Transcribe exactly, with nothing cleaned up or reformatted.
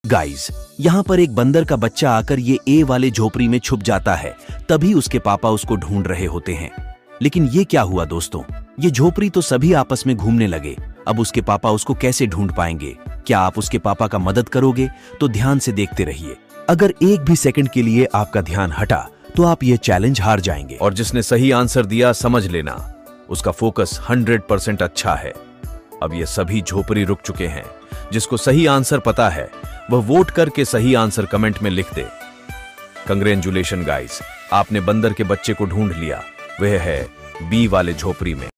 Guys, यहाँ पर एक बंदर का बच्चा आकर ये ए वाले झोपड़ी में छुप जाता है। तभी उसके पापा उसको ढूंढ रहे होते हैं। लेकिन ये क्या हुआ दोस्तों, ये झोपड़ी तो सभी आपस में घूमने लगे। अब उसके पापा उसको कैसे ढूंढ पाएंगे? क्या आप उसके पापा का मदद करोगे? तो ध्यान से देखते रहिए। अगर एक भी सेकंड के लिए आपका ध्यान हटा तो आप ये चैलेंज हार जाएंगे। और जिसने सही आंसर दिया, समझ लेना उसका फोकस हंड्रेड परसेंट अच्छा है। अब ये सभी झोपड़ी रुक चुके हैं। जिसको सही आंसर पता है वह वोट करके सही आंसर कमेंट में लिख दे। कंग्रेचुलेशन गाइस, आपने बंदर के बच्चे को ढूंढ लिया। वह है बी वाले झोपड़ी में।